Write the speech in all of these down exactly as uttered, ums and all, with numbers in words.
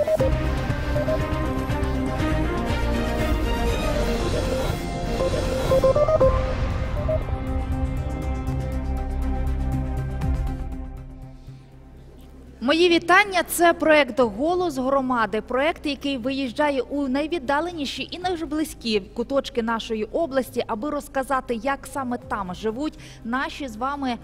Мої вітання. Це проект «Голос громади». Проект, який виїжджає у найвіддаленіші і найблизькі куточки нашої області, аби розказати, як саме там живуть наші з вами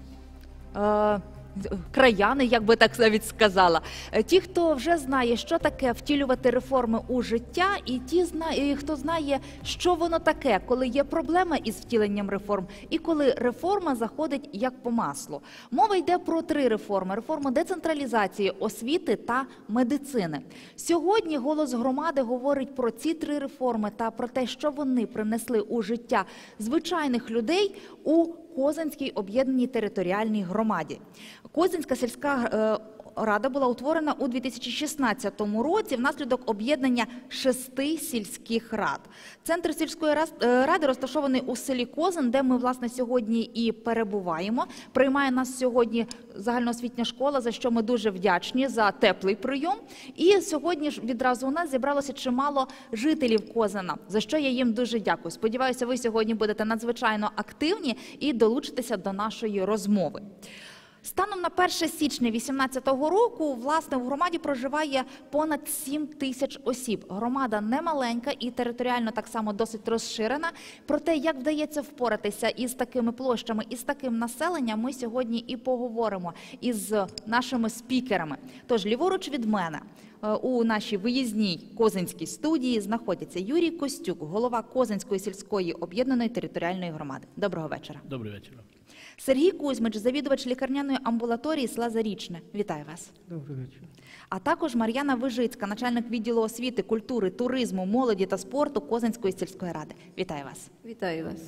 е краяни, як би так навіть сказала. Ті, хто вже знає, що таке втілювати реформи у життя, і ті, хто знає, що воно таке, коли є проблема із втіленням реформ, і коли реформа заходить як по маслу. Мова йде про три реформи. Реформу децентралізації, освіти та медицини. Сьогодні «Голос громади» говорить про ці три реформи та про те, що вони принесли у життя звичайних людей у Козинській об'єднаній територіальній громаді. Козинська сільська рада була утворена у дві тисячі шістнадцятому році внаслідок об'єднання шести сільських рад. Центр сільської ради розташований у селі Козин, де ми, власне, сьогодні і перебуваємо. Приймає нас сьогодні загальноосвітня школа, за що ми дуже вдячні, за теплий прийом. І сьогодні ж відразу у нас зібралося чимало жителів Козина, за що я їм дуже дякую. Сподіваюся, ви сьогодні будете надзвичайно активні і долучитеся до нашої розмови. Станом на перше січня дві тисячі вісімнадцятого року, власне, в громаді проживає понад сім тисяч осіб. Громада немаленька і територіально так само досить розширена. Про те, як вдається впоратися із такими площами, із таким населенням, ми сьогодні і поговоримо із нашими спікерами. Тож, ліворуч від мене у нашій виїзній Козинській студії знаходиться Юрій Костюк, голова Козинської сільської об'єднаної територіальної громади. Доброго вечора. Добрий вечір. Сергій Кузьмич, завідувач лікарняної амбулаторії села Зарічне. Вітаю вас. Добрий вечір. А також Мар'яна Вижицька, начальник відділу освіти, культури, туризму, молоді та спорту Козинської сільської ради. Вітаю вас. Вітаю вас.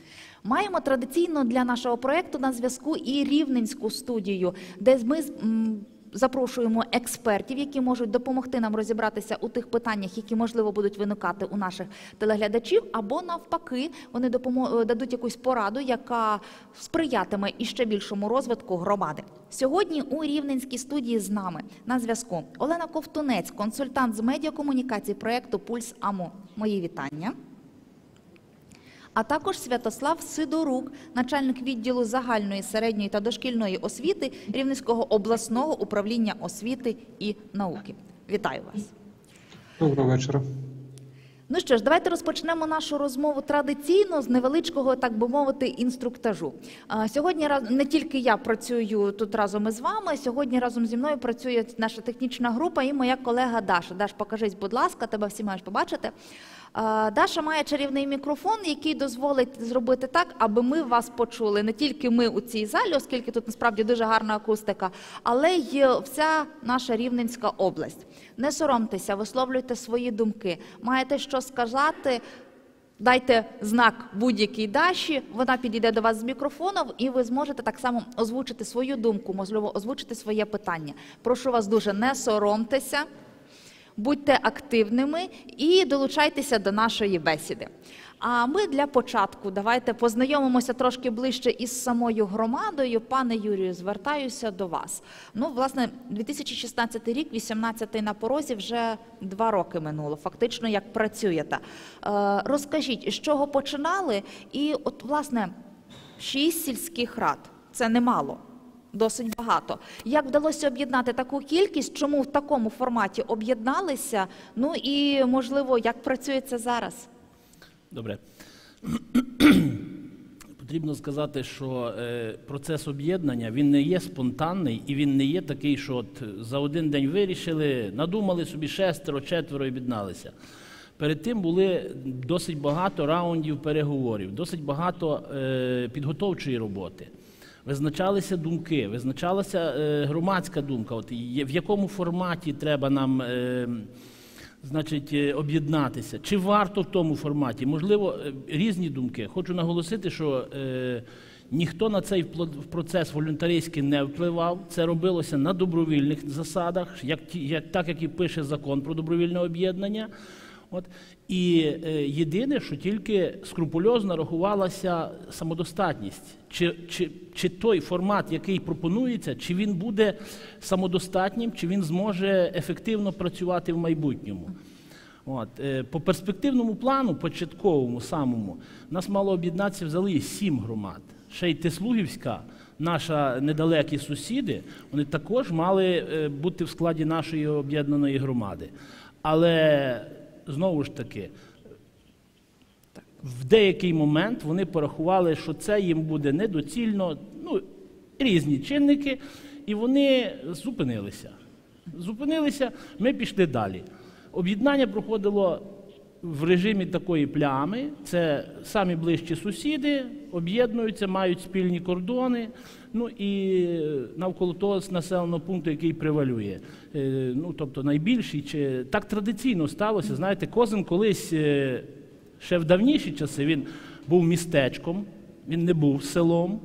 Маємо традиційно для нашого проєкту на зв'язку і Рівненську студію, де ми запрошуємо експертів, які можуть допомогти нам розібратися у тих питаннях, які, можливо, будуть виникати у наших телеглядачів, або навпаки, вони дадуть якусь пораду, яка сприятиме іще більшому розвитку громади. Сьогодні у Рівненській студії з нами на зв'язку Олена Ковтунець, консультант з медіакомунікації проєкту «Пульс АМО». Мої вітання. А також Святослав Сидорук, начальник відділу загальної, середньої та дошкільної освіти Рівненського обласного управління освіти і науки. Вітаю вас. Доброго вечора. Ну що ж, давайте розпочнемо нашу розмову традиційно з невеличкого, так би мовити, інструктажу. Сьогодні не тільки я працюю тут разом із вами, сьогодні разом зі мною працює наша технічна група і моя колега Даша. Даш, покажись, будь ласка, тебе всі мають побачити. Даша має чарівний мікрофон, який дозволить зробити так, аби ми вас почули. Не тільки ми у цій залі, оскільки тут насправді дуже гарна акустика, але й вся наша Рівненська область. Не соромтеся, висловлюйте свої думки. Маєте що сказати, дайте знак будь-якій Даші, вона підійде до вас з мікрофоном і ви зможете так само озвучити свою думку, можливо, озвучити своє питання. Прошу вас дуже, не соромтеся. Будьте активними і долучайтеся до нашої бесіди. А ми для початку давайте познайомимося трошки ближче із самою громадою. Пане Юрію, звертаюся до вас. Ну, власне, дві тисячі шістнадцятий рік, вісімнадцятий на порозі, вже два роки минуло, фактично, як працюєте. Е, розкажіть, з чого починали? І от, власне, шість сільських рад – це немало. Досить багато. Як вдалося об'єднати таку кількість, чому в такому форматі об'єдналися, ну і, можливо, як працює це зараз? Добре. Потрібно сказати, що процес об'єднання, він не є спонтанний і він не є такий, що от за один день вирішили, надумали собі шестеро, четверо і об'єдналися. Перед тим були досить багато раундів переговорів, досить багато підготовчої роботи. Визначалися думки, визначалася е, громадська думка, от, в якому форматі треба нам е, значить, об'єднатися, чи варто в тому форматі, можливо, різні думки. Хочу наголосити, що е, ніхто на цей процес волюнтаристський не впливав, це робилося на добровільних засадах, як, як, так як і пише закон про добровільне об'єднання. От. І е, єдине, що тільки скрупульозно рахувалася самодостатність. Чи, чи, чи той формат, який пропонується, чи він буде самодостатнім, чи він зможе ефективно працювати в майбутньому. От. По перспективному плану, початковому самому, нас мало об'єднатися взагалі сім громад. Ще й Тислугівська, наші недалекі сусіди, вони також мали бути в складі нашої об'єднаної громади. Але, знову ж таки, в деякий момент вони порахували, що це їм буде недоцільно, ну, різні чинники, і вони зупинилися. Зупинилися, ми пішли далі. Об'єднання проходило в режимі такої плями, це самі ближчі сусіди, об'єднуються, мають спільні кордони, ну і навколо того населеного пункту, який превалює. Ну, тобто найбільший, чи так традиційно сталося, знаєте, Козин колись, ще в давніші часи, він був містечком, він не був селом.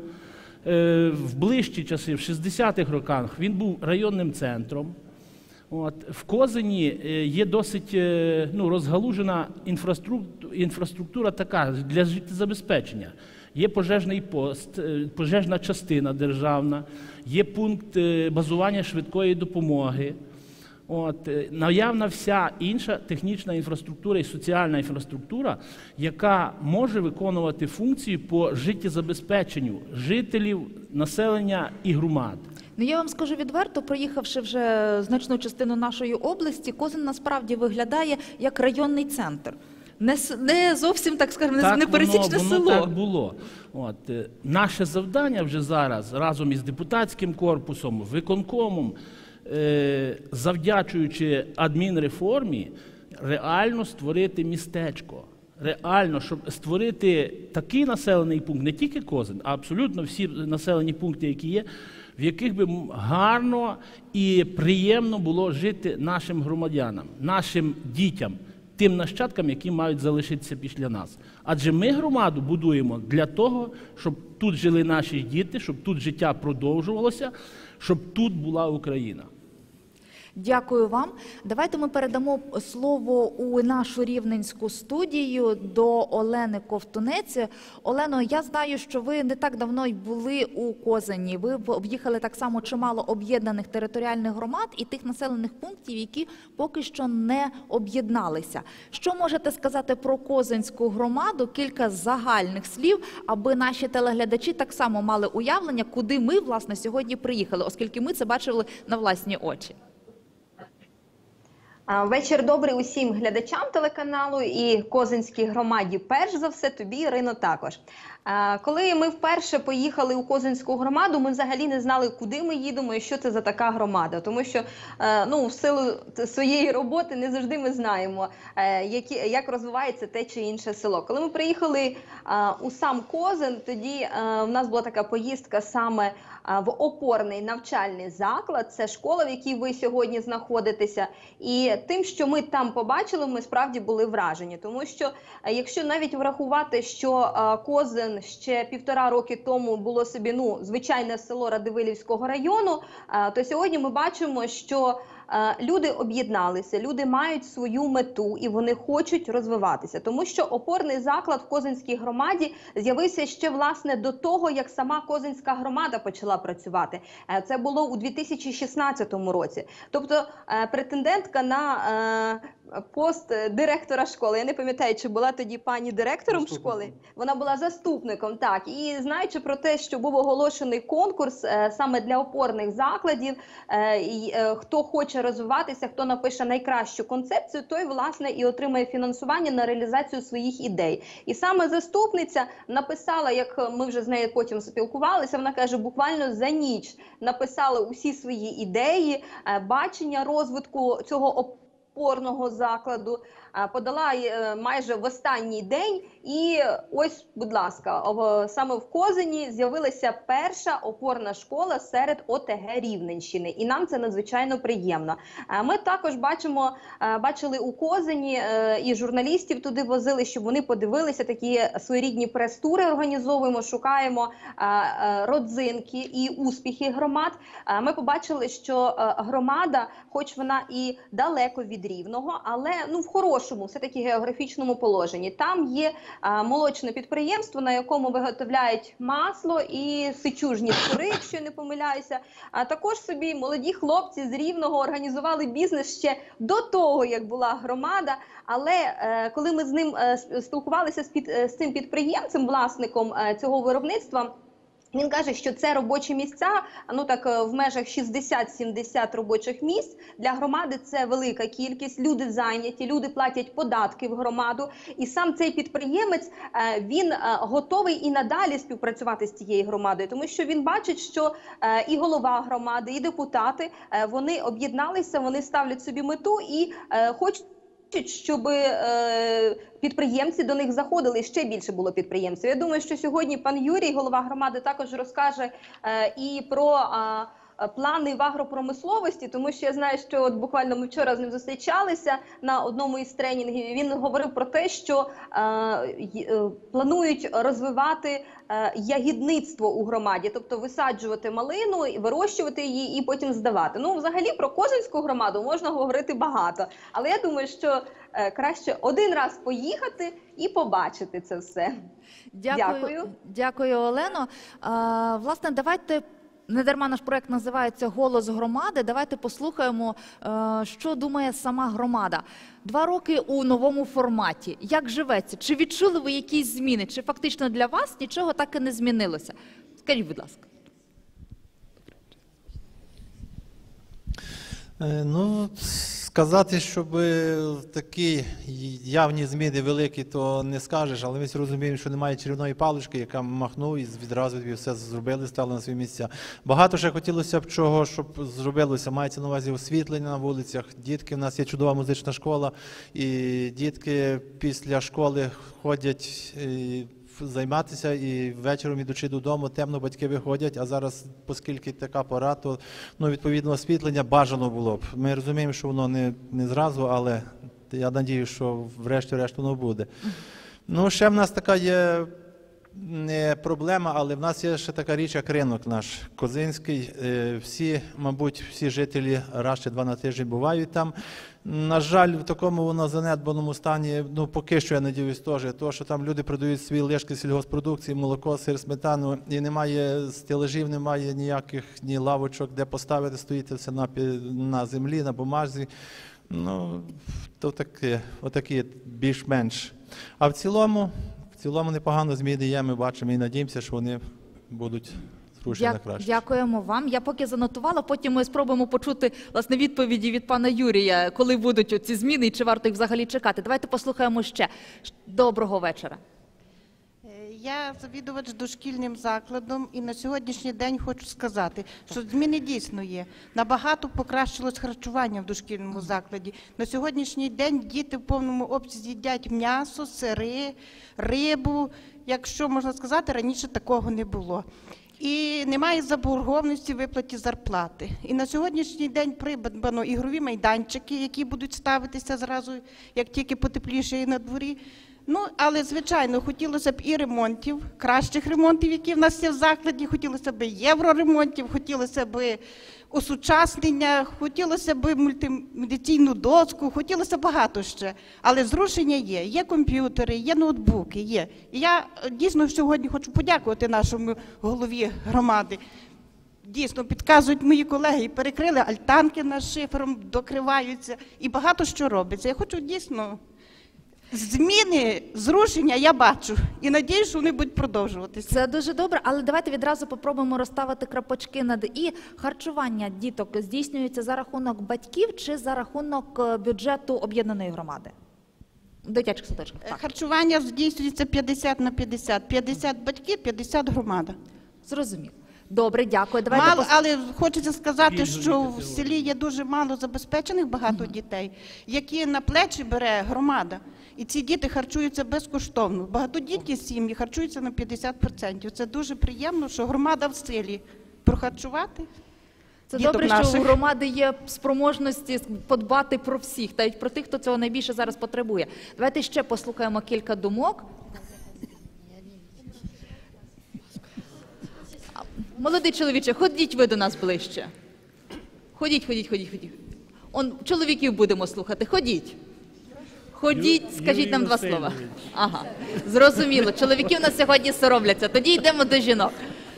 В ближчі часи, в шістдесятих роках, він був районним центром. От. В Козині є досить ну, розгалужена інфраструктура, інфраструктура така для життєзабезпечення. Є пожежний пост, пожежна частина державна, є пункт базування швидкої допомоги. От. Наявна вся інша технічна інфраструктура і соціальна інфраструктура, яка може виконувати функції по життєзабезпеченню жителів, населення і громад. Ну, я вам скажу відверто, проїхавши вже значну частину нашої області, Козин насправді виглядає як районний центр. Не, не зовсім, так скажемо, так не пересічне воно, село. Воно так було. От. Наше завдання вже зараз, разом із депутатським корпусом, виконкомом, е, завдячуючи адмінреформі, реально створити містечко. Реально, щоб створити такий населений пункт, не тільки Козин, а абсолютно всі населені пункти, які є, в яких би гарно і приємно було жити нашим громадянам, нашим дітям, тим нащадкам, які мають залишитися після нас. Адже ми громаду будуємо для того, щоб тут жили наші діти, щоб тут життя продовжувалося, щоб тут була Україна. Дякую вам. Давайте ми передамо слово у нашу рівненську студію до Олени Ковтунець. Олено, я знаю, що ви не так давно й були у Козині. Ви об'їхали так само чимало об'єднаних територіальних громад і тих населених пунктів, які поки що не об'єдналися. Що можете сказати про Козинську громаду? Кілька загальних слів, аби наші телеглядачі так само мали уявлення, куди ми, власне, сьогодні приїхали, оскільки ми це бачили на власні очі. Вечір добрий усім глядачам телеканалу і Козинській громаді. Перш за все, тобі, Ірино, також. Коли ми вперше поїхали у Козинську громаду, ми взагалі не знали, куди ми їдемо і що це за така громада. Тому що ну, в силу своєї роботи не завжди ми знаємо, які, як розвивається те чи інше село. Коли ми приїхали у сам Козин, тоді в нас була така поїздка саме в опорний навчальний заклад. Це школа, в якій ви сьогодні знаходитеся. І тим, що ми там побачили, ми справді були вражені. Тому що, якщо навіть врахувати, що Козин ще півтора роки тому було собі ну, звичайне село Радивилівського району, то сьогодні ми бачимо, що люди об'єдналися, люди мають свою мету і вони хочуть розвиватися. Тому що опорний заклад в Козинській громаді з'явився ще, власне, до того, як сама Козинська громада почала працювати. Це було у дві тисячі шістнадцятому році. Тобто претендентка на пост директора школи, я не пам'ятаю, чи була тоді пані директором школи, вона була заступником, так. І знаючи про те, що був оголошений конкурс саме для опорних закладів, хто хоче розвиватися, хто напише найкращу концепцію, той, власне, і отримає фінансування на реалізацію своїх ідей. І саме заступниця написала, як ми вже з нею потім спілкувалися, вона каже, буквально за ніч написала усі свої ідеї, бачення розвитку цього опорного закладу, подала майже в останній день, і ось, будь ласка, саме в Козині з'явилася перша опорна школа серед О Те Ге Рівненщини, і нам це надзвичайно приємно. Ми також бачимо, бачили у Козині, і журналістів туди возили, щоб вони подивилися, такі своєрідні прес-тури організовуємо, шукаємо родзинки і успіхи громад. Ми побачили, що громада, хоч вона і далеко від Рівного, але ну в хорошому, все-таки географічному положенні. Там є а, молочне підприємство, на якому виготовляють масло і сичужні цукри, якщо я не помиляюся. А також собі молоді хлопці з Рівного організували бізнес ще до того, як була громада. Але е, коли ми з ним е, спілкувалися з, під, е, з цим підприємцем, власником е, цього виробництва, він каже, що це робочі місця, ну так в межах шістдесят-сімдесят робочих місць. Для громади це велика кількість, люди зайняті, люди платять податки в громаду. І сам цей підприємець, він готовий і надалі співпрацювати з цією громадою, тому що він бачить, що і голова громади, і депутати, вони об'єдналися, вони ставлять собі мету і хочуть, щоб е, підприємці до них заходили, ще більше було підприємців. Я думаю, що сьогодні пан Юрій, голова громади, також розкаже е, і про е, плани в агропромисловості, тому що я знаю, що от буквально ми вчора з ним зустрічалися на одному із тренінгів, і він говорив про те, що е, е, планують розвивати е, ягідництво у громаді, тобто висаджувати малину, вирощувати її і потім здавати. Ну, взагалі, про Козинську громаду можна говорити багато, але я думаю, що е, краще один раз поїхати і побачити це все. Дякую, Дякую. Дякую, Олено. А, власне, давайте, не дарма наш проект називається «Голос громади». Давайте послухаємо, що думає сама громада. Два роки у новому форматі. Як живеться? Чи відчули ви якісь зміни? Чи фактично для вас нічого так і не змінилося? Скажіть, будь ласка. Ну, сказати, щоб такі явні зміни великі, то не скажеш, але ми всі розуміємо, що немає чарівної палички, яка махнув і відразу все зробили, стали на свої місця. Багато ще хотілося б чого, щоб зробилося. Мається на увазі освітлення на вулицях. Дітки, в нас є чудова музична школа, і дітки після школи ходять займатися, і вечором, ідучи додому, темно батьки виходять, а зараз, оскільки така пора, то ну, відповідно освітлення бажано було б. Ми розуміємо, що воно не, не зразу, але я надію, що врешті-решт воно буде. Ну, ще в нас така є не проблема, але в нас є ще така річ, як ринок наш Козинський. Всі, мабуть, всі жителі раз чи два на тиждень бувають там. На жаль, в такому воно занедбаному стані, ну поки що, я надіюсь, теж, то, що там люди продають свої лишки сільгоспродукції, молоко, сир, сметану, і немає стелажів, немає ніяких ні лавочок, де поставити, стоїть все на, на землі, на бумазі. Ну, то таке, отакі більш-менш. А в цілому, в цілому непогано зміни є, ми бачимо і надіємося, що вони будуть зрушені на краще. Дякуємо вам. Я поки занотувала, потім ми спробуємо почути, власне, відповіді від пана Юрія, коли будуть ці зміни і чи варто їх взагалі чекати. Давайте послухаємо ще. Доброго вечора. Я завідувач дошкільним закладом, і на сьогоднішній день хочу сказати, що зміни дійсно є. Набагато покращилось харчування в дошкільному закладі. На сьогоднішній день діти в повному обсязі їдять м'ясо, сири, рибу. Якщо можна сказати, раніше такого не було. І немає заборгованості в виплаті зарплати. І на сьогоднішній день придбано ігрові майданчики, які будуть ставитися зразу, як тільки потепліше на дворі. Ну, але, звичайно, хотілося б і ремонтів, кращих ремонтів, які в нас є в закладі, хотілося б євроремонтів, хотілося б осучаснення, хотілося б мультимедиційну доску, хотілося багато ще. Але зрушення є, є комп'ютери, є ноутбуки, є. І я дійсно сьогодні хочу подякувати нашому голові громади. Дійсно, підказують мої колеги, і перекрили альтанки над шифером, докриваються, і багато що робиться. Я хочу дійсно... Зміни, зрушення я бачу і надію, що вони будуть продовжуватися. Це дуже добре, але давайте відразу попробуємо розставити крапочки над «і». Харчування діток здійснюється за рахунок батьків чи за рахунок бюджету об'єднаної громади? Дитячих садочків. Так. Харчування здійснюється п'ятдесят на п'ятдесят. п'ятдесят батьки, п'ятдесят громада. Зрозумів. Добре, дякую. Давайте мало, пос... Але хочеться сказати, що в селі є дуже мало забезпечених багато угу. дітей, які на плечі бере громада. І ці діти харчуються безкоштовно. Багатодітні сім'ї харчуються на п'ятдесят відсотків. Це дуже приємно, що громада в силі прохарчувати. Це добре, наших. Що у громади є спроможності подбати про всіх, навіть про тих, хто цього найбільше зараз потребує. Давайте ще послухаємо кілька думок. Молодий чоловіче, ходіть ви до нас ближче. Ходіть, ходіть, ходіть, ходіть. Он чоловіків будемо слухати. Ходіть. Ходіть, Ю- скажіть Юрій нам два слова. Васильович. Ага, зрозуміло. Чоловіки в нас сьогодні соромляться. Тоді йдемо до жінок.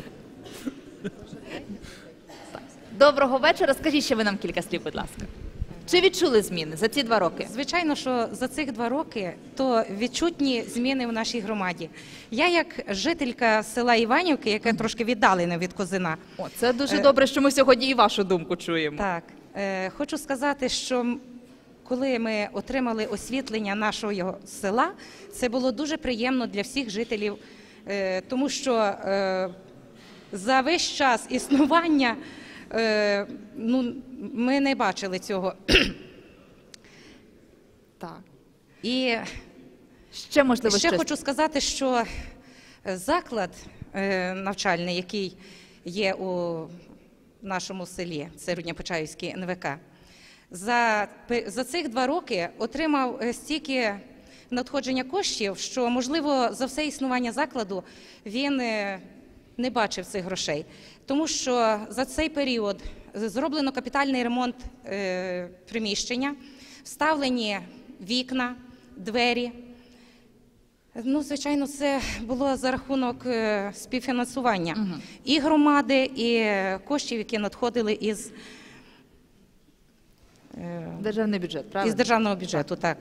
Доброго вечора. Скажіть ще ви нам кілька слів, будь ласка. Чи відчули зміни за ці два роки? Звичайно, що за цих два роки то відчутні зміни в нашій громаді. Я як жителька села Іванівки, яке трошки віддалене від Козина, О, це дуже Е, добре, що ми сьогодні і вашу думку чуємо. так, е, хочу сказати, що м- коли ми отримали освітлення нашого села, це було дуже приємно для всіх жителів, е, тому що е, за весь час існування е, ну, ми не бачили цього. Так. І Ще можливо ще щось. хочу сказати, що е, заклад е, навчальний, який є у нашому селі, це Рудня-Почаївський ен ве ка, за, пе- за цих два роки отримав е, стільки надходження коштів, що, можливо, за все існування закладу він е, не бачив цих грошей. Тому що за цей період зроблено капітальний ремонт е, приміщення, вставлені вікна, двері. Ну, звичайно, це було за рахунок е, співфінансування Мгм. і громади, і е, коштів, які надходили із, е, Державний бюджет, правильно? із державного бюджету. Так.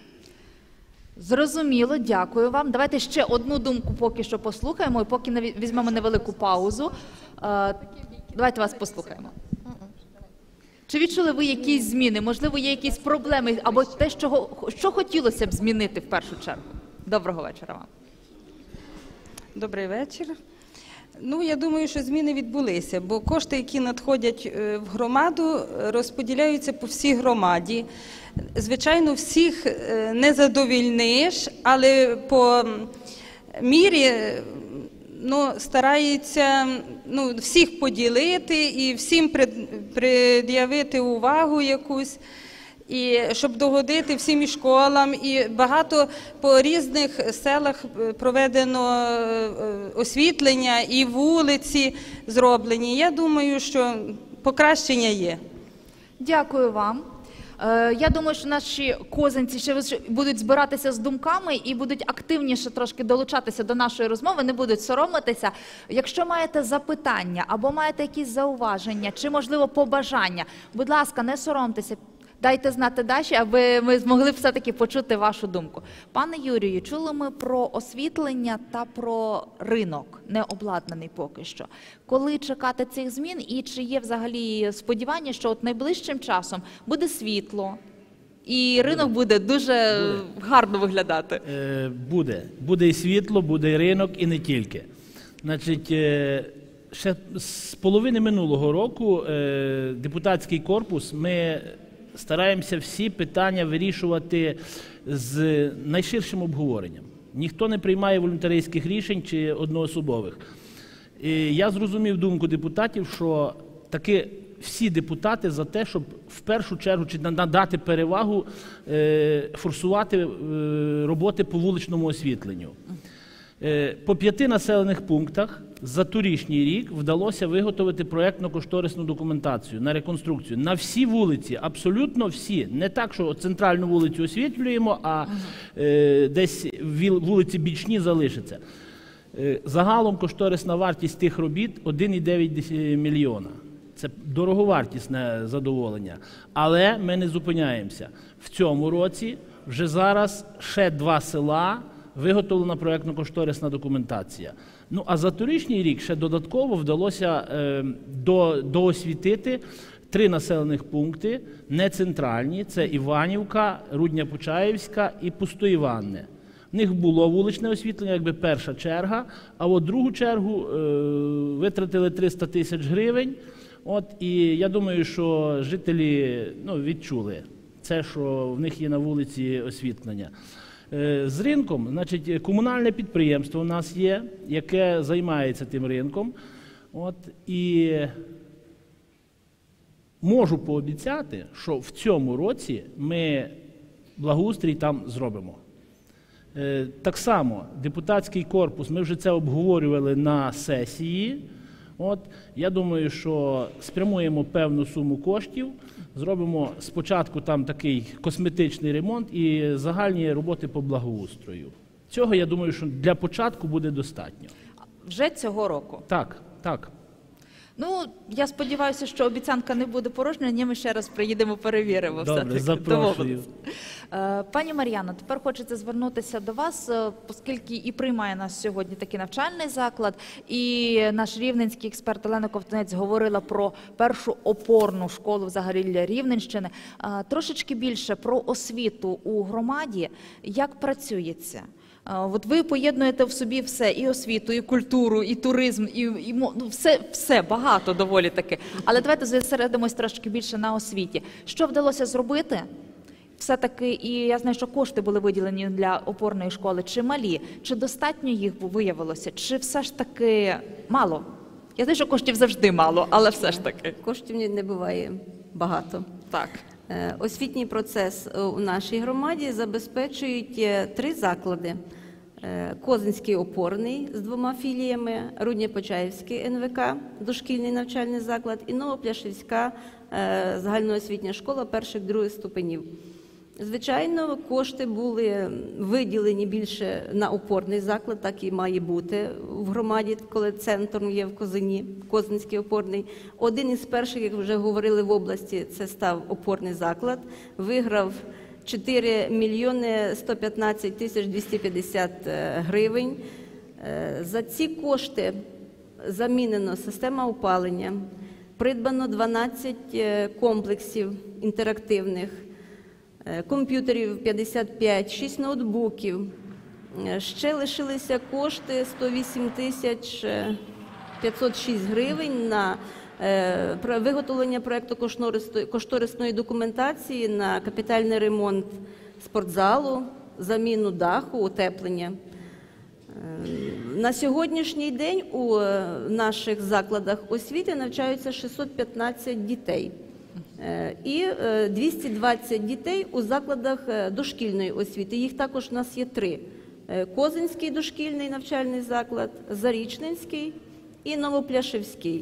Зрозуміло, дякую вам. Давайте ще одну думку поки що послухаємо, і поки не ві- візьмемо невелику паузу. Е, Давайте вас послухаємо. Чи відчули ви якісь зміни? Можливо, є якісь проблеми або те, що, го- що хотілося б змінити в першу чергу? Доброго вечора вам. Добрий вечір. Ну, я думаю, що зміни відбулися, бо кошти, які надходять е, в громаду, е, розподіляються по всій громаді. Звичайно, всіх е, не задовільниш, але по м, мірі е, ну, стараються ну, всіх поділити і всім пред- пред'явити увагу якусь. І щоб догодити всім і школам, і багато по різних селах е, проведено е, освітлення, і вулиці зроблені. Я думаю, що покращення є. Дякую вам. Е, Я думаю, що наші козинці ще виш- будуть збиратися з думками і будуть активніше трошки долучатися до нашої розмови, не будуть соромитися. Якщо маєте запитання або маєте якісь зауваження чи, можливо, побажання, будь ласка, не соромтеся. Дайте знати Даші, аби ми змогли все-таки почути вашу думку. Пане Юрію, чули ми про освітлення та про ринок, не обладнаний поки що. Коли чекати цих змін і чи є взагалі сподівання, що от найближчим часом буде світло і ринок буде дуже гарно виглядати? Е, Буде. Буде і світло, буде і ринок, і не тільки. Значить, е, ще з половини минулого року е, депутатський корпус, ми стараємося всі питання вирішувати з найширшим обговоренням. Ніхто не приймає волюнтаристських рішень чи одноособових. І я зрозумів думку депутатів, що таки всі депутати за те, щоб в першу чергу чи надати перевагу е, форсувати е, роботи по вуличному освітленню. Е, По п'яти населених пунктах за торішній рік вдалося виготовити проєктно-кошторисну документацію на реконструкцію. На всі вулиці, абсолютно всі. Не так, що центральну вулицю освітлюємо, а е, десь віл- вулиці бічні залишаться. Е, Загалом кошторисна вартість тих робіт один цілих дев'ять десятих мільйона. Це дороговартісне задоволення. Але ми не зупиняємося. В цьому році вже зараз ще два села виготовлена проєктно-кошторисна документація. Ну, а за торішній рік ще додатково вдалося е, до, доосвітити три населених пункти, не центральні, це Іванівка, Рудня-Почаївська і Пустоїванне. В них було вуличне освітлення, якби перша черга, а от другу чергу е, витратили триста тисяч гривень. От, і я думаю, що жителі ну, відчули це, що в них є на вулиці освітлення. Е, З ринком, значить, комунальне підприємство у нас є, яке займається тим ринком. От, і можу пообіцяти, що в цьому році ми благоустрій там зробимо. Так само депутатський корпус, ми вже це обговорювали на сесії, От, я думаю, що спрямуємо певну суму коштів, зробимо спочатку там такий косметичний ремонт і загальні роботи по благоустрою. Цього, я думаю, що для початку буде достатньо. Вже цього року. Так, так. Ну, я сподіваюся, що обіцянка не буде порожньою, ні, ми ще раз приїдемо, перевіримо. Добре, все-таки. запрошую. Домовились. Е, Пані Мар'яно, тепер хочеться звернутися до вас, е, оскільки і приймає нас сьогодні такий навчальний заклад, і наш рівненський експерт Олена Ковтунець говорила про першу опорну школу взагалі для Рівненщини. Е, Трошечки більше про освіту у громаді, як працюється. От ви поєднуєте в собі все, і освіту, і культуру, і туризм, і, і ну, все, все, багато доволі таки. Але давайте зосередимось трошки більше на освіті. Що вдалося зробити? Все-таки, і я знаю, що кошти були виділені для опорної школи, чи малі, чи достатньо їх виявилося, чи все ж таки мало? Я знаю, що коштів завжди мало, але все ж таки. Коштів не буває багато. Так. Е, Освітній процес у нашій громаді забезпечують е, три заклади. Е, Козинський опорний з двома філіями, Рудня-Почаївський ен ве ка, дошкільний навчальний заклад, і Новопляшівська е, загальноосвітня школа перших-других ступенів. Звичайно, кошти були виділені більше на опорний заклад, так і має бути в громаді, коли центром є в Козині, Козинський опорний. Один із перших, як вже говорили в області, це став опорний заклад, виграв чотири мільйони сто п'ятнадцять тисяч двісті п'ятдесят гривень. За ці кошти замінено система опалення, придбано дванадцять комплексів інтерактивних, комп'ютерів п'ятдесят п'ять, шість ноутбуків. Ще лишилися кошти сто вісім тисяч п'ятсот шість гривень на виготовлення проєкту кошторисної документації на капітальний ремонт спортзалу, заміну даху, утеплення. На сьогоднішній день у наших закладах освіти навчаються шістсот п'ятнадцять дітей. І двісті двадцять дітей у закладах дошкільної освіти. Їх також у нас є три. Козинський дошкільний навчальний заклад, Зарічненський і Новопляшівський.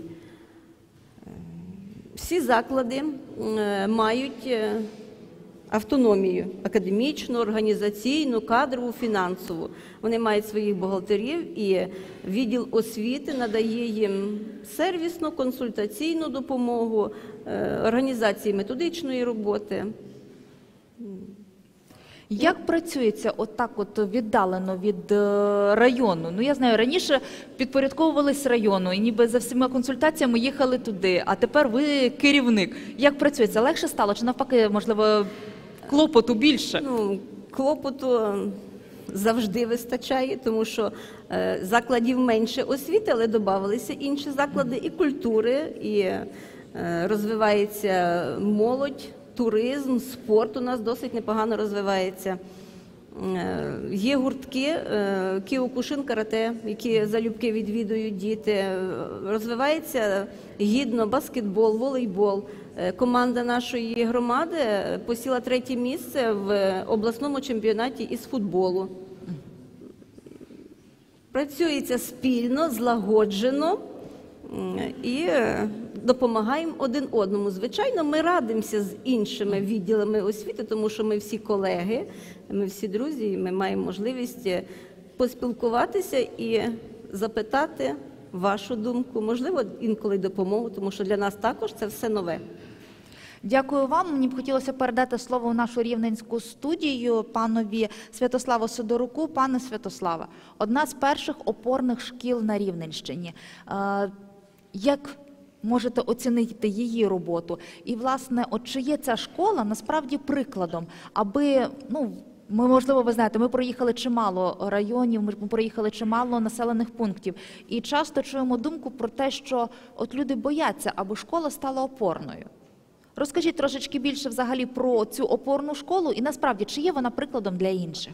Всі заклади мають автономію академічну, організаційну, кадрову, фінансову. Вони мають своїх бухгалтерів, і відділ освіти надає їм сервісну, консультаційну допомогу, організації методичної роботи. Як працюється отак от віддалено від району? Ну, я знаю, раніше підпорядковувались району, і ніби за всіма консультаціями їхали туди, а тепер ви керівник. Як працюється? Легше стало? Чи навпаки, можливо, клопоту більше? Ну, клопоту завжди вистачає, тому що е, закладів менше освіти, але додавалися інші заклади і культури, і е, розвивається молодь, туризм, спорт у нас досить непогано розвивається. Е, є гуртки е, кіокушин, карате, які залюбки відвідують діти. Розвивається гідно баскетбол, волейбол. Е, команда нашої громади посіла третє місце в обласному чемпіонаті із футболу. Працюється спільно, злагоджено і допомагаємо один одному. Звичайно, ми радимося з іншими відділами освіти, тому що ми всі колеги, ми всі друзі, і ми маємо можливість поспілкуватися і запитати вашу думку, можливо, інколи допомогу, тому що для нас також це все нове. Дякую вам. Мені б хотілося передати слово в нашу рівненську студію панові Святославу Сидоруку. Пане Святославе, одна з перших опорних шкіл на Рівненщині. Як можете оцінити її роботу? І, власне, от чи є ця школа насправді прикладом, аби, ну, ми, можливо, ви знаєте, ми проїхали чимало районів, ми проїхали чимало населених пунктів. І часто чуємо думку про те, що от люди бояться, аби школа стала опорною. Розкажіть трошечки більше взагалі про цю опорну школу і насправді, чи є вона прикладом для інших?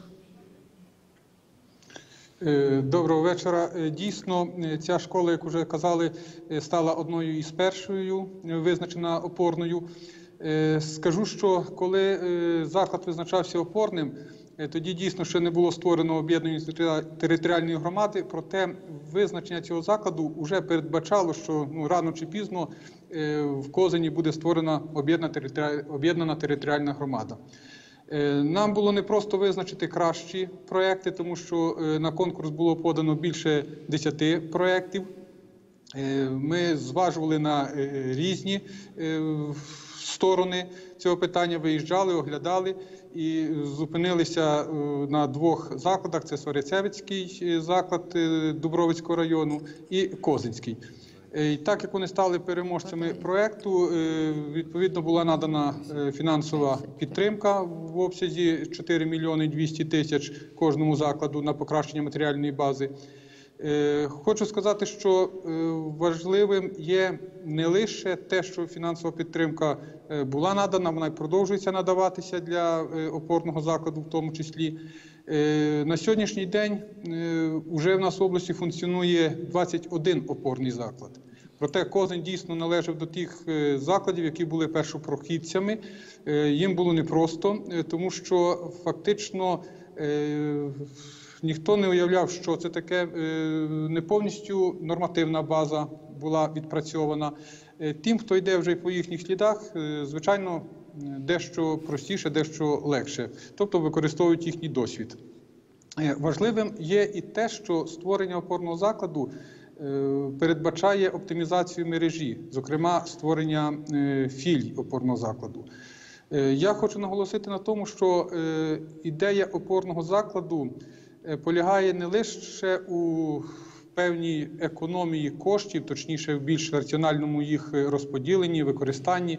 Доброго вечора. Дійсно, ця школа, як вже казали, стала одною із першою, визначена опорною. Скажу, що коли заклад визначався опорним, Тоді дійсно ще не було створено об'єднаної територіальної громади, проте визначення цього закладу вже передбачало, що ну, рано чи пізно в Козині буде створена об'єднана територіальна громада. Нам було не просто визначити кращі проекти, тому що на конкурс було подано більше десяти проєктів. Ми зважували на різні сторони цього питання, виїжджали, оглядали і зупинилися на двох закладах. Це Сорецевицький заклад Дубровицького району і Козинський. І так як вони стали переможцями проєкту, відповідно була надана фінансова підтримка в обсязі чотири мільйони двісті тисяч кожному закладу на покращення матеріальної бази. Хочу сказати, що важливим є не лише те, що фінансова підтримка була надана, вона й продовжується надаватися для опорного закладу в тому числі. На сьогоднішній день вже в нас в області функціонує двадцять один опорний заклад. Проте Козин дійсно належав до тих закладів, які були першопрохідцями. Їм було непросто, тому що фактично ніхто не уявляв, що це таке. Не повністю нормативна база була відпрацьована. Тим, хто йде вже по їхніх слідах, звичайно, дещо простіше, дещо легше, тобто використовують їхній досвід. Важливим є і те, що створення опорного закладу передбачає оптимізацію мережі, зокрема створення філій опорного закладу. Я хочу наголосити на тому, що ідея опорного закладу полягає не лише у певній економії коштів, точніше в більш раціональному їх розподіленні, використанні.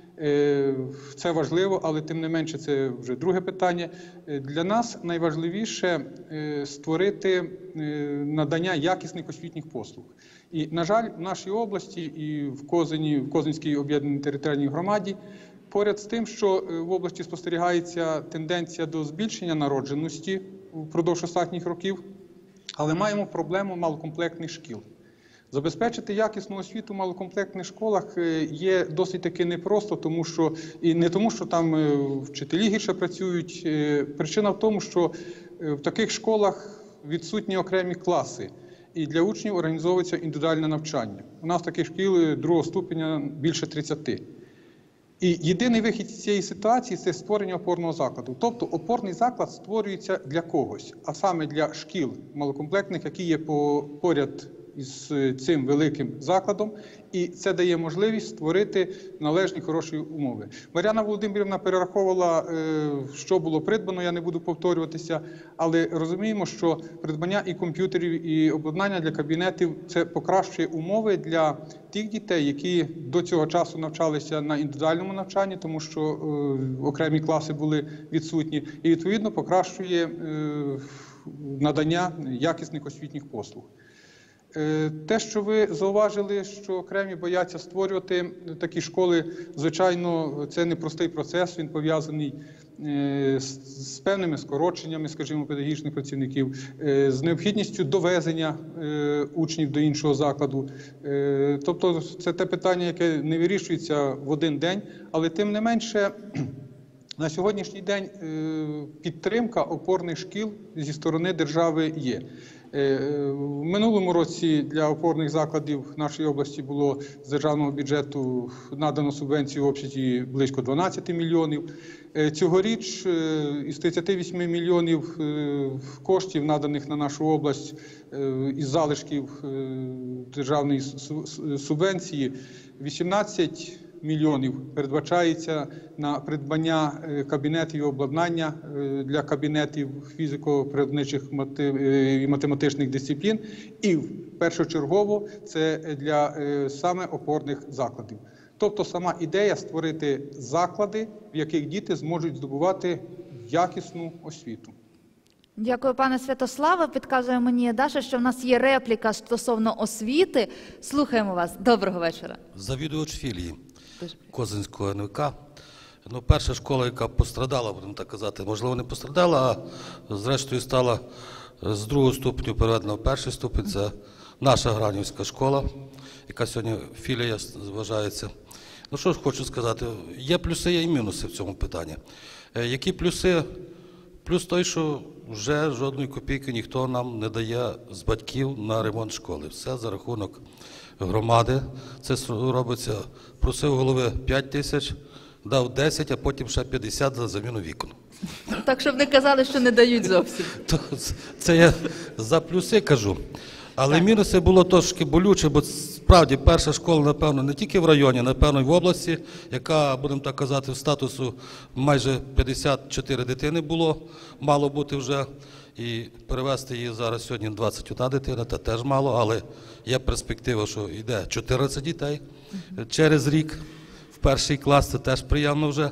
Це важливо, але тим не менше це вже друге питання. Для нас найважливіше створити надання якісних освітніх послуг. І, на жаль, в нашій області і в Козині, в Козинській об'єднаній територіальній громаді, поряд з тим, що в області спостерігається тенденція до збільшення народженості впродовж останніх років, але маємо проблему малокомплектних шкіл. Забезпечити якісну освіту в малокомплектних школах є досить таки непросто, тому що, і не тому, що там вчителі гірше працюють. Причина в тому, що в таких школах відсутні окремі класи, і для учнів організовується індивідуальне навчання. У нас таких шкіл другого ступеня більше тридцяти. І єдиний вихід з цієї ситуації – це створення опорного закладу. Тобто опорний заклад створюється для когось, а саме для шкіл малокомплектних, які є поряд із цим великим закладом, і це дає можливість створити належні хороші умови. Мар'яна Володимирівна перераховувала, що було придбано, я не буду повторюватися, але розуміємо, що придбання і комп'ютерів, і обладнання для кабінетів – це покращує умови для тих дітей, які до цього часу навчалися на індивідуальному навчанні, тому що окремі класи були відсутні, і відповідно покращує надання якісних освітніх послуг. Те, що ви зауважили, що окремі бояться створювати такі школи, звичайно, це непростий процес, він пов'язаний з певними скороченнями, скажімо, педагогічних працівників, з необхідністю довезення учнів до іншого закладу. Тобто це те питання, яке не вирішується в один день, але тим не менше на сьогоднішній день підтримка опорних шкіл зі сторони держави є. В минулому році для опорних закладів нашої області було з державного бюджету надано субвенцію в обсязі близько дванадцяти мільйонів. Цьогоріч із тридцяти восьми мільйонів коштів, наданих на нашу область із залишків державної субвенції, вісімнадцять мільйонів передбачається на придбання кабінетів і обладнання для кабінетів фізико-природничих і математичних дисциплін. І першочергово це для саме опорних закладів. Тобто сама ідея створити заклади, в яких діти зможуть здобувати якісну освіту. Дякую, пане Святославе. Підказує мені Даша, що в нас є репліка стосовно освіти. Слухаємо вас. Доброго вечора. Завідувач філії Козинського ен ве ка. Ну, перша школа, яка пострадала, будемо так казати, можливо, не пострадала, а зрештою стала з другого ступеню переведена в перший ступень. Це наша Гранівська школа, яка сьогодні філія вважається. Ну, що ж хочу сказати, є плюси, є і мінуси в цьому питанні. Які плюси? Плюс той, що вже жодної копійки ніхто нам не дає з батьків на ремонт школи. Все за рахунок громади. Це робиться. Просив голови п'ять тисяч, дав десять, а потім ще п'ятдесят за заміну вікон. Так, щоб не казали, що не дають зовсім. То це я за плюси кажу. Але мінуси було трошки болюче, бо справді перша школа, напевно, не тільки в районі, напевно, і в області, яка, будемо так казати, в статусу майже п'ятдесят чотири дитини було, мало бути вже. І перевести її зараз сьогодні двадцять одна дитина, це теж мало, але є перспектива, що йде чотирнадцять дітей через рік в перший клас, це теж приємно вже.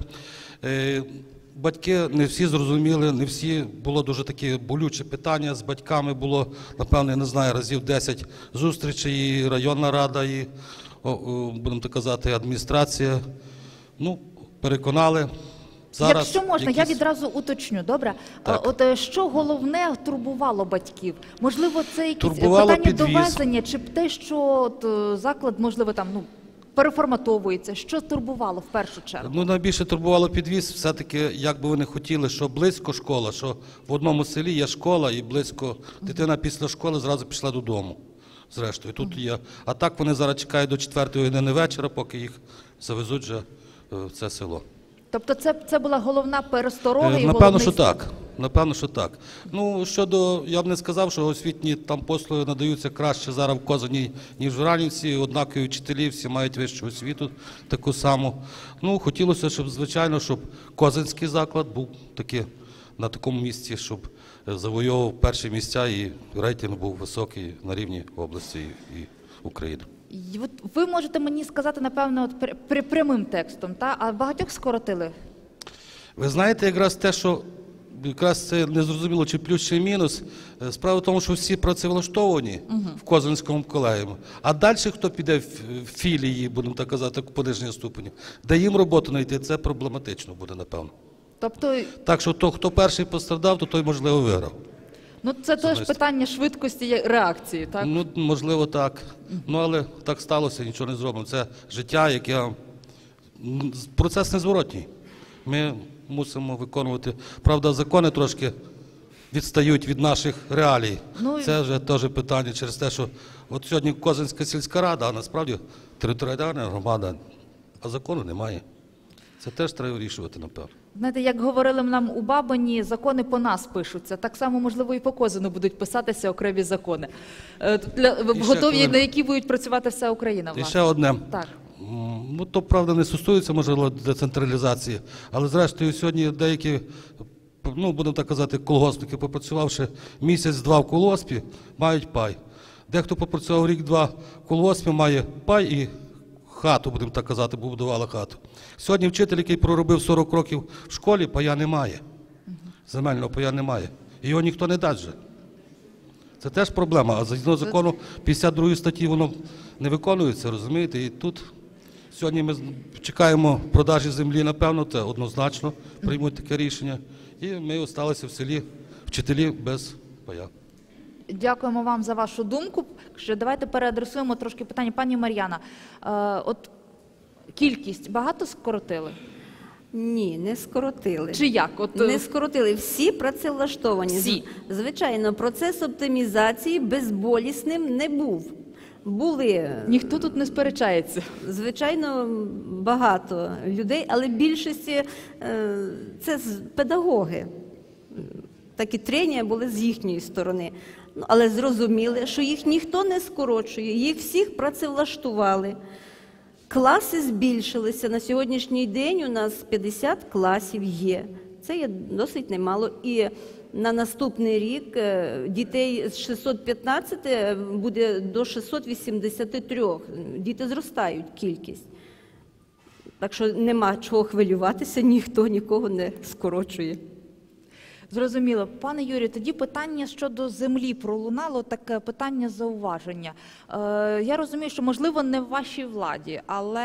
Батьки не всі зрозуміли, не всі, було дуже таке болюче питання, з батьками було, напевно, я не знаю, разів десять зустрічей, і районна рада, і, будемо так казати, адміністрація. Ну, переконали. Зараз Якщо можна, якісь... я відразу уточню, добре? Так. От що головне турбувало батьків? Можливо, це якісь Турбувало питання підвіз. довезення, чи те, що от, заклад, можливо, там, ну, переформатовується? Що турбувало в першу чергу? Ну, найбільше турбувало підвіз, все-таки, як би вони хотіли, що близько школа, що в одному селі є школа і близько, дитина після школи зразу пішла додому, зрештою, тут є. А так вони зараз чекають до четвертої години вечора, поки їх завезуть вже в це село. Тобто це, це була головна пересторога і Напевно, головний... що так. Напевно, що так. Ну, щодо, я б не сказав, що освітні там послуги надаються краще зараз в Козані, ніж в Ранівці. Однакові вчителі, всі мають вищу освіту таку саму. Ну, хотілося, щоб, звичайно, щоб Козанський заклад був таки на такому місці, щоб завойовував перші місця і рейтинг був високий на рівні області і України. І от ви можете мені сказати, напевно, от при, при, прямим текстом, та? А багатьох скоротили? Ви знаєте, якраз те, що якраз це не зрозуміло, чи плюс, чи мінус. Справа в тому, що всі працевлаштовані угу. в Козанському колегіумі. А далі, хто піде в філії, будемо так казати, по нижньому ступеню, де їм роботу знайти, це проблематично буде, напевно. Тобто... Так що то, хто перший постраждав, то той, можливо, виграв. Ну, це теж питання швидкості реакції, так? Ну, можливо, так. Ну, але так сталося, нічого не зробимо. Це життя, яке... Процес незворотній. Ми мусимо виконувати. Правда, закони трошки відстають від наших реалій. Ну, це вже теж питання через те, що от сьогодні Козанська сільська рада, а насправді територіальна громада, а закону немає. Це теж треба вирішувати, напевно. Знаєте, як говорили нам у Бабині, закони по нас пишуться. Так само, можливо, і по Козину будуть писатися окремі закони, для, готові, ще, на які будуть працювати вся Україна. І власне. ще одне. Так. Ну, то, правда, не стосується, можливо, децентралізації, але, зрештою, сьогодні деякі, ну, будемо так казати, колгоспники, попрацювавши місяць-два в колгоспі, мають пай. Дехто попрацював рік-два в колгоспі, має пай і хату, будемо так казати, бо будувала хату. Сьогодні вчитель, який проробив сорок років в школі, пая немає. Земельного пая немає. Його ніхто не дасть же. Це теж проблема. А згідно закону п'ятдесят другої статті воно не виконується, розумієте? І тут сьогодні ми чекаємо продажі землі, напевно, це однозначно приймуть таке рішення. І ми залишилися в селі вчителі без пая. Дякуємо вам за вашу думку. Давайте переадресуємо трошки питання. Пані Мар'яна, от кількість багато скоротили? Ні, не скоротили. Чи як? От... Не скоротили. Всі працевлаштовані. Всі. Звичайно, процес оптимізації безболісним не був. Були... Ніхто тут не сперечається. Звичайно, багато людей, але більшості це педагоги. Такі тренінги були з їхньої сторони. Але зрозуміли, що їх ніхто не скорочує, їх всіх працевлаштували. Класи збільшилися. На сьогоднішній день у нас п'ятдесят класів є. Це є досить немало. І на наступний рік дітей з шістсот п'ятнадцяти буде до шістсот вісімдесят три. Діти зростають кількість. Так що нема чого хвилюватися, ніхто нікого не скорочує. Зрозуміло. Пане Юрію, тоді питання щодо землі пролунало, таке питання зауваження. Е, я розумію, що, можливо, не в вашій владі, але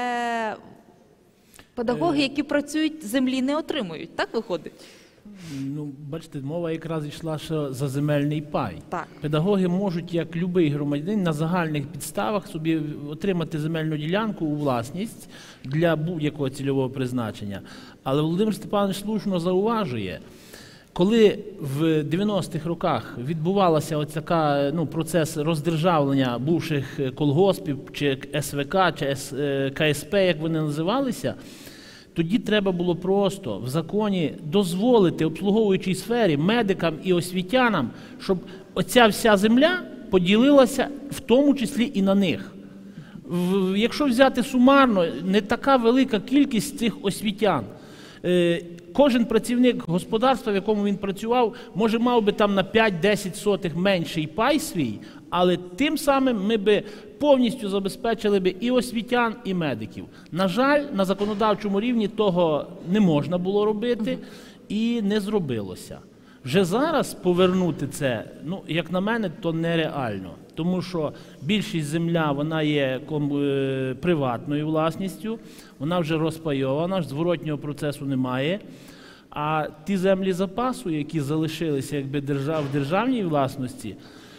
педагоги, які працюють, землі не отримують, так виходить? Ну, бачите, мова якраз йшла що за земельний пай. Так. Педагоги можуть, як будь-який громадянин, на загальних підставах собі отримати земельну ділянку у власність для будь-якого цільового призначення. Але Володимир Степанович слушно зауважує, коли в дев'яностих роках відбувався ось така, ну, процес роздержавлення бувших колгоспів, чи ес ве ка, чи ка ес пе, як вони називалися, тоді треба було просто в законі дозволити обслуговуючій сфері, медикам і освітянам, щоб оця вся земля поділилася в тому числі і на них. Якщо взяти сумарно, не така велика кількість цих освітян. Кожен працівник господарства, в якому він працював, може мав би там на п'ять-десять сотих менший пай свій, але тим самим ми би повністю забезпечили би і освітян, і медиків. На жаль, на законодавчому рівні того не можна було робити і не зробилося. Вже зараз повернути це, ну, як на мене, то нереально. Тому що більшість земля, вона є приватною власністю, вона вже розпайована, зворотнього процесу немає. А ті землі запасу, які залишилися якби держав, в державній власності,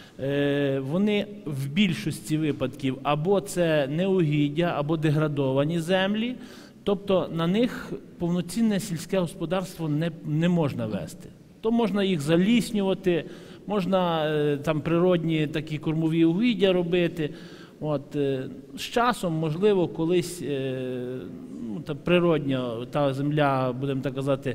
вони в більшості випадків або це неугіддя, або деградовані землі, тобто на них повноцінне сільське господарство не, не можна вести. То можна їх заліснювати, можна там природні такі кормові угіддя робити. От, з часом, можливо, колись ну, та природня та земля, будемо так казати,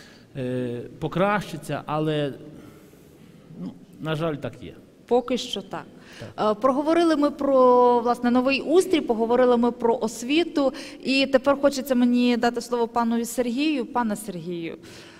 покращиться, але, ну, на жаль, так є. Поки що так. Так. Проговорили ми про, власне, новий устрій, поговорили ми про освіту, і тепер хочеться мені дати слово панові Сергію. Пане Сергію,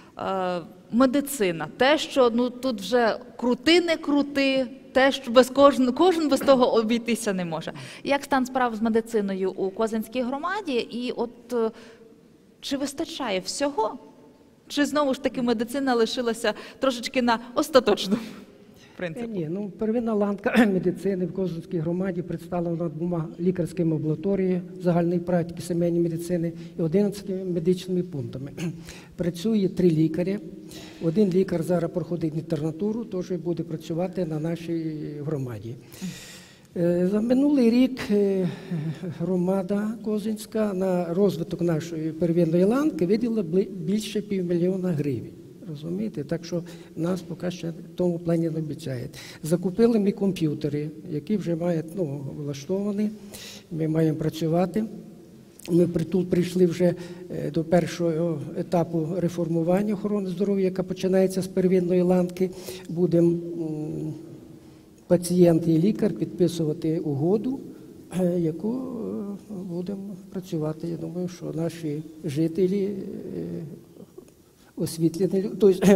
медицина, те, що, ну, тут вже крути, не крути, те, що без кожен, кожен без того обійтися не може. Як стан справ з медициною у Козинській громаді, і от чи вистачає всього, чи знову ж таки медицина лишилася трошечки на остаточному принципі? Ні, ну, первинна ланка медицини в Козинській громаді представлена двома лікарськими амбулаторіями загальної практики сімейної медицини і одинадцятими медичними пунктами. Працює три лікарі. Один лікар зараз проходить інтернатуру, теж буде працювати на нашій громаді. За минулий рік громада Козинська на розвиток нашої первинної ланки виділила більше півмільйона гривень. Розумієте? Так що нас поки ще в тому плані не обіцяють. Закупили ми комп'ютери, які вже мають, ну, влаштовані, ми маємо працювати. Ми тут прийшли вже до першого етапу реформування охорони здоров'я, яка починається з первинної ланки. Будемо пацієнт і лікар підписувати угоду, яку будемо працювати. Я думаю, що наші жителі освітлені, тобто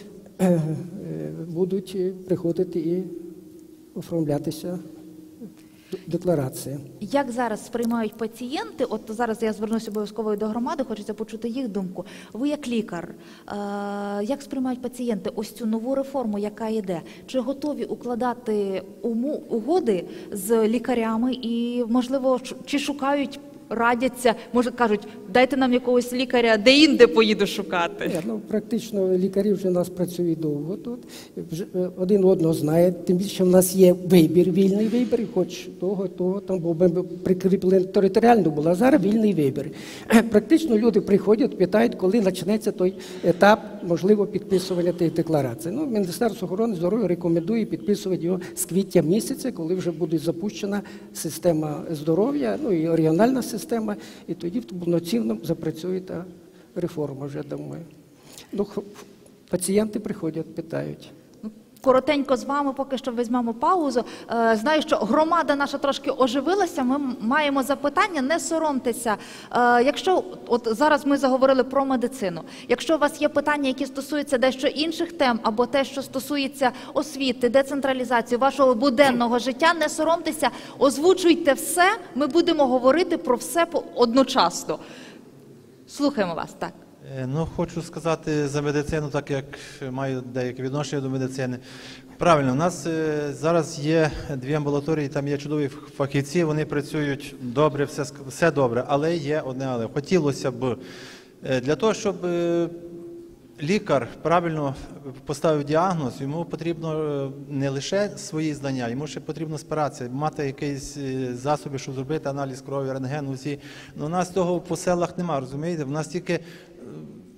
будуть приходити і оформлятися декларації. Як зараз сприймають пацієнти? От зараз я звернуся обов'язково до громади, хочеться почути їх думку. Ви як лікар, як сприймають пацієнти ось цю нову реформу, яка йде? Чи готові укладати угоди з лікарями і, можливо, чи шукають, радяться, може кажуть, дайте нам якогось лікаря, де-інде поїду шукати? Ні, ну, практично лікарі вже у нас працюють довго тут, вже один одного знають, тим більше в нас є вибір, вільний вибір, хоч того, того, там, бо ми прикріплені територіально були, а зараз вільний вибір. Практично люди приходять, питають, коли почнеться той етап, можливо, підписування тієї декларації. Ну, Міністерство охорони здоров'я рекомендує підписувати його з квітня місяця, коли вже буде запущена система здоров'я, ну і регіональна система. Система, і тоді повноцінно запрацює та реформа, вже думаю. Ну, пацієнти приходять, питають. Коротенько з вами поки що візьмемо паузу. Знаю, що громада наша трошки оживилася, ми маємо запитання, не соромтеся. Якщо, от зараз ми заговорили про медицину, якщо у вас є питання, які стосуються дещо інших тем, або те, що стосується освіти, децентралізації, вашого буденного життя, не соромтеся, озвучуйте все, ми будемо говорити про все одночасно. Слухаємо вас, так. Ну, хочу сказати за медицину, так як маю деяке відношення до медицини. Правильно, у нас зараз є дві амбулаторії, там є чудові фахівці, вони працюють добре, все, все добре, але є одне але. Хотілося б для того, щоб лікар правильно поставив діагноз, йому потрібно не лише свої знання, йому ще потрібно спиратися, мати якісь засоби, щоб зробити аналіз крові, рентген, усі. Ну, у нас того по селах немає, розумієте? У нас тільки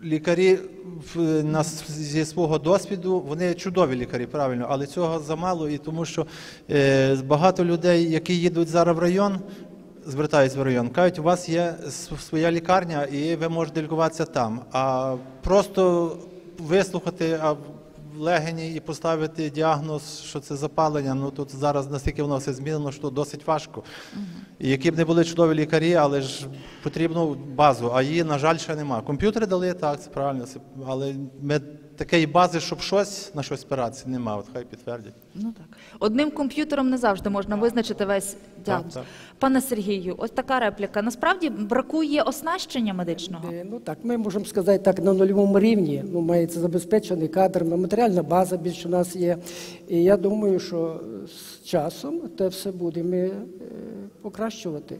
лікарі в- на с- зі свого досвіду, вони чудові лікарі, правильно, але цього замало, і тому що е, багато людей, які їдуть зараз в район, звертаються в район, кажуть, у вас є с- своя лікарня і ви можете лікуватися там. А просто вислухати а, в легені і поставити діагноз, що це запалення, ну тут зараз настільки воно все змінено, що досить важко. І які б не були чудові лікарі, але ж потрібну базу, а її, на жаль, ще немає. Комп'ютери дали, так, це правильно, це, але ми такої бази, щоб щось на щось спиратися, немає, от хай підтвердять. Ну так. Одним комп'ютером не завжди можна визначити весь діагноз. так. Пане Сергію, ось така репліка. Насправді бракує оснащення медичного? Е, Ну так, ми можемо сказати так, на нульовому рівні, ну, мається забезпечений кадр, матеріальна база більше у нас є. І я думаю, що з часом те все будемо е, покращувати.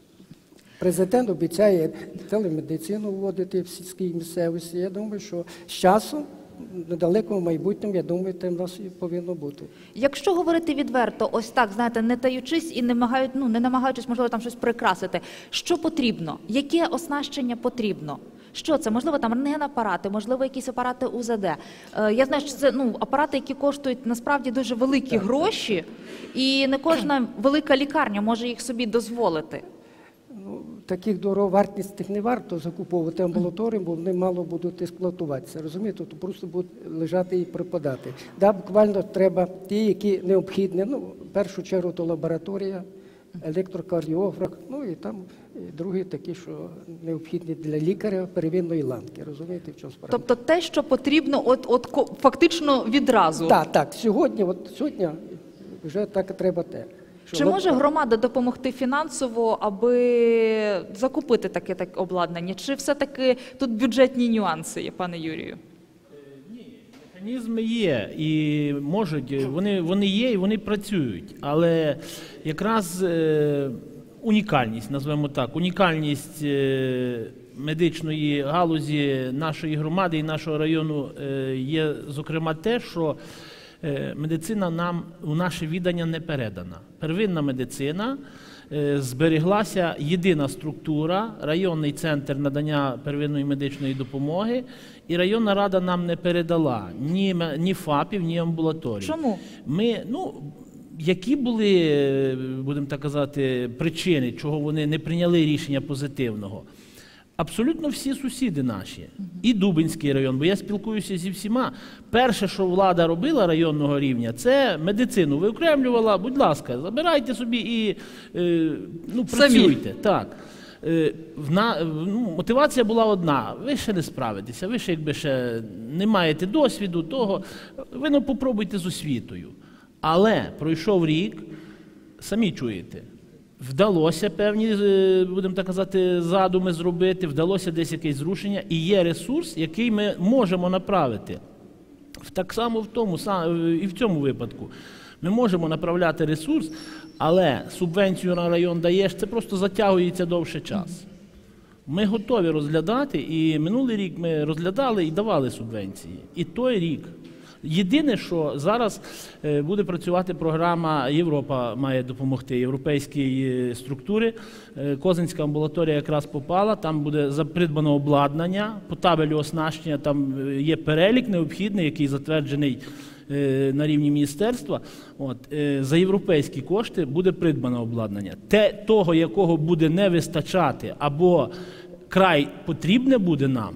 Президент обіцяє телемедицину вводити в сільській місцевості. Я думаю, що з часом, в недалекому майбутньому, я думаю, це в нас і повинно бути. Якщо говорити відверто, ось так, знаєте, не таючись і не намагають, ну, не намагаючись, можливо, там щось прикрасити, що потрібно? Яке оснащення потрібно? Що це? Можливо, там рентген-апарати, можливо, якісь апарати У З Д. Е, я знаю, що це ну, апарати, які коштують насправді дуже великі гроші, і не кожна велика лікарня може їх собі дозволити. Ну, таких дороговартісних не варто закуповувати амбулаторіям, бо вони мало будуть експлуатуватися. Розумієте, то просто будуть лежати і припадати. Да, буквально треба ті, які необхідні. Ну, в першу чергу то лабораторія, електрокардіограф, ну і там і другі такі, що необхідні для лікаря первинної ланки. Розумієте, в чому справа? Тобто те, що потрібно от, от ко- фактично відразу. Так, так, сьогодні, от сьогодні вже так треба те. що Чи лаб- може громада допомогти фінансово, аби закупити таке так обладнання? Чи все-таки тут бюджетні нюанси є, пане Юрію? Механізми є і можуть, вони, вони є і вони працюють, але якраз е, унікальність, назвемо так, унікальність е, медичної галузі нашої громади і нашого району е, є, зокрема, те, що е, медицина нам у наше віддання не передана. Первинна медицина, е, збереглася єдина структура, районний центр надання первинної медичної допомоги, і районна рада нам не передала ні, ме- ні ФАПів, ні амбулаторій. Чому? Ми, ну, які були, е, будемо так казати, причини, чого вони не прийняли рішення позитивного? Абсолютно всі сусіди наші. І Дубинський район, бо я спілкуюся зі всіма. Перше, що влада робила районного рівня, це медицину виокремлювала, будь ласка, забирайте собі і е, ну, працюйте. Так. Е, в на- ну, мотивація була одна: ви ще не справитеся, ви ще якби ще не маєте досвіду того, ви ну, попробуйте з освітою. Але пройшов рік, самі чуєте, вдалося певні, е, будемо так казати, задуми зробити, вдалося десь якесь зрушення, і є ресурс, який ми можемо направити. В- Так само в тому, са- і в цьому випадку. Ми можемо направляти ресурс, але субвенцію на район даєш, це просто затягується довше час. Ми готові розглядати, і минулий рік ми розглядали і давали субвенції. І той рік. Єдине, що зараз е, буде працювати програма «Європа» має допомогти, європейські е, структури. Е, Козинська амбулаторія якраз попала, там буде запридбано обладнання, по табелю оснащення, там е, є перелік необхідний, який затверджений е, на рівні міністерства. От, е, за європейські кошти буде придбано обладнання. Те, того, якого буде не вистачати, або край потрібне буде нам,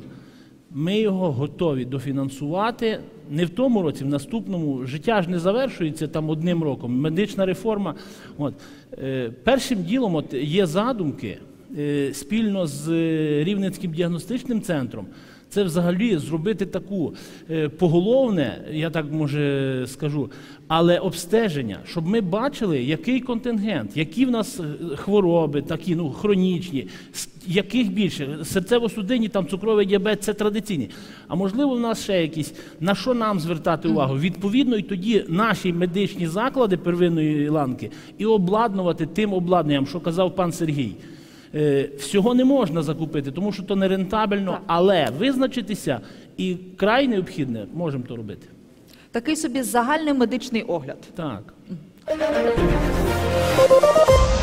ми його готові дофінансувати не в тому році, в наступному. Життя ж не завершується там одним роком. Медична реформа. От. Е, першим ділом от, є задумки е, спільно з е, Рівненським діагностичним центром. Це взагалі зробити таку е, поголовне, я так може скажу, але обстеження, щоб ми бачили, який контингент, які в нас е, хвороби, такі, ну, хронічні, с- яких більше, серцево-судинні, там, цукровий діабет – це традиційні. А можливо, в нас ще якісь, на що нам звертати увагу? Відповідно, і тоді наші медичні заклади первинної ланки і обладнувати тим обладнанням, що казав пан Сергій. Е, Всього не можна закупити, тому що то не рентабельно, але визначитися і край необхідне, можемо то робити. Такий собі загальний медичний огляд. Так.